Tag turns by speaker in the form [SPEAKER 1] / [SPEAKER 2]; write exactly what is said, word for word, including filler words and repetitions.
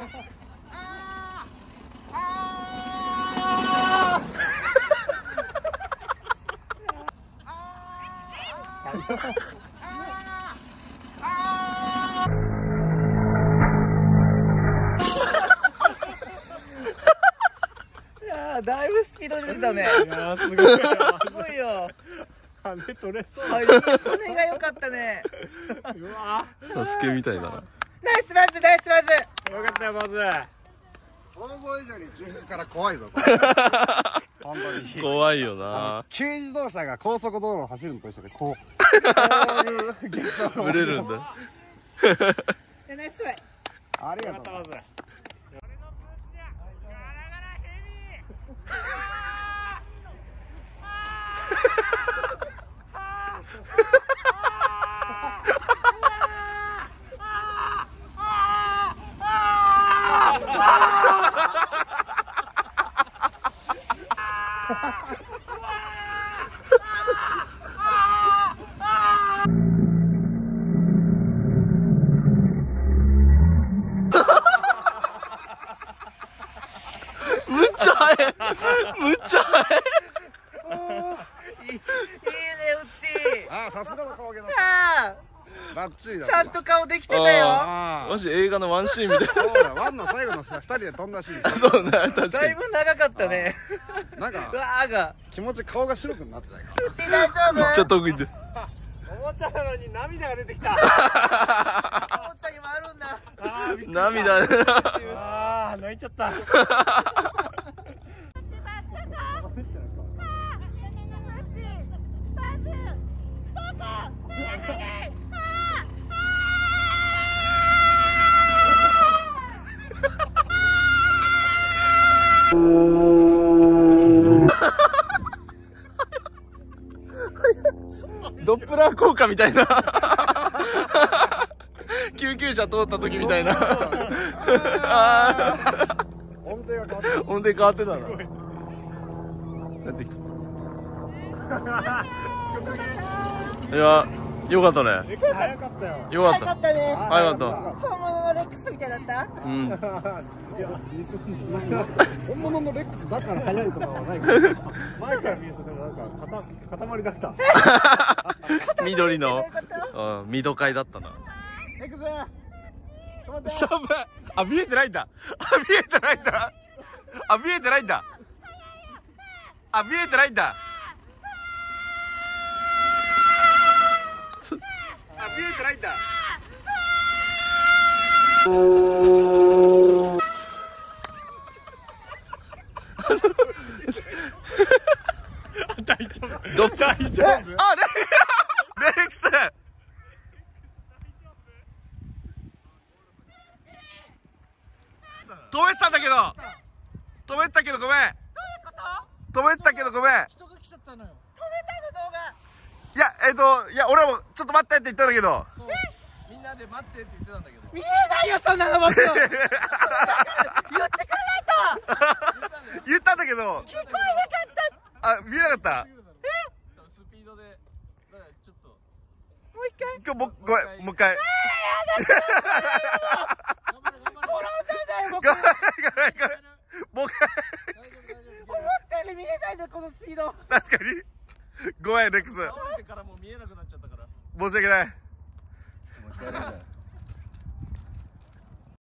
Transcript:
[SPEAKER 1] いやー、だいぶスピード出てたね。いやー、すごい。すごいよ。羽取れそう。はい、羽が良かったね。うわー。
[SPEAKER 2] サスケみたいだな。
[SPEAKER 1] ナイスバズ、ナイスバズ。
[SPEAKER 3] よかったよ、バズ。
[SPEAKER 4] 想像以上に自分から怖いぞ。本当に
[SPEAKER 2] 怖いよな。
[SPEAKER 4] 軽自動車が高速道路を走るのと一緒で、こう。こういう現象が。
[SPEAKER 2] ブレるんだ。
[SPEAKER 1] ナイストライ。
[SPEAKER 4] ありがとう。
[SPEAKER 2] むっちゃ速い。むっちゃ速い。
[SPEAKER 1] いいね、ウッディ。
[SPEAKER 4] ああ、さすがの顔芸だ。
[SPEAKER 1] さあ、
[SPEAKER 4] バッチリだ。
[SPEAKER 1] ちゃんと顔できてたよ。
[SPEAKER 4] あ
[SPEAKER 2] マジ映画のワンシーンみたいな。
[SPEAKER 4] そうだ、ワンの最後の二人で飛んだシーン。
[SPEAKER 2] そうね、確かに。
[SPEAKER 1] だいぶ長かったね。
[SPEAKER 4] なんか
[SPEAKER 1] うわーが。
[SPEAKER 4] 気持ち顔が白くなってないか。
[SPEAKER 1] ウッディ大丈夫？
[SPEAKER 2] めっちゃ得意で。
[SPEAKER 3] おもちゃなのに涙が出てきた。
[SPEAKER 1] おもちゃにもあるんだ。
[SPEAKER 2] 涙。
[SPEAKER 3] ああ、泣いちゃった。
[SPEAKER 2] ドップラー効果みたいな。救急車通った時みたいな。
[SPEAKER 4] 音程が変わってる。
[SPEAKER 2] 音程変わってたな。やってきた。いや、よかったね。
[SPEAKER 3] 早かったよ。
[SPEAKER 2] よかった。
[SPEAKER 1] 早かったね。
[SPEAKER 2] 早かった。
[SPEAKER 1] 本物のレックスみたいだった。
[SPEAKER 2] うん。
[SPEAKER 4] 本物のレックスだから速いとかはないから。
[SPEAKER 3] 前から見るとでもなんか塊塊だった。
[SPEAKER 2] 緑の、うん、ミド会だったな。
[SPEAKER 1] レックス。
[SPEAKER 2] サブ。あ、見えてないんだ。あ、見えてないんだ。あ、見えてないんだ。あ、見えてないんだ。あ、見えてないんだ。
[SPEAKER 3] 大丈夫。
[SPEAKER 2] ど
[SPEAKER 3] 大丈夫。
[SPEAKER 2] あ、レレックス。止めてたんだけど。止めてたけどごめん。止めてたけどごめん。
[SPEAKER 1] 人が来ちゃったのよ。止めたの動画。
[SPEAKER 2] いや、えっと、いや、俺もちょっと待ってって言ったんだけど。
[SPEAKER 1] みんなで待ってって言ってたんだけど。見えないよ、そんなの僕。言ってくれないと。
[SPEAKER 2] 言ったんだけど。
[SPEAKER 1] 聞こえなかった。
[SPEAKER 2] あ、見えなかった。
[SPEAKER 1] スピードで。ちょっと。もう一回。
[SPEAKER 2] もう、ごめん、もう一回。
[SPEAKER 1] 転んだんだよ、僕。
[SPEAKER 2] ごめん、ごめん、ごめん。もう一回。
[SPEAKER 1] 思ったより見えないね、このスピード。
[SPEAKER 2] 確かに。ごめん、レックス。
[SPEAKER 1] 倒れてからもう見えなくなっちゃったから。
[SPEAKER 2] 申し訳ない。
[SPEAKER 4] もう一回やるじゃん。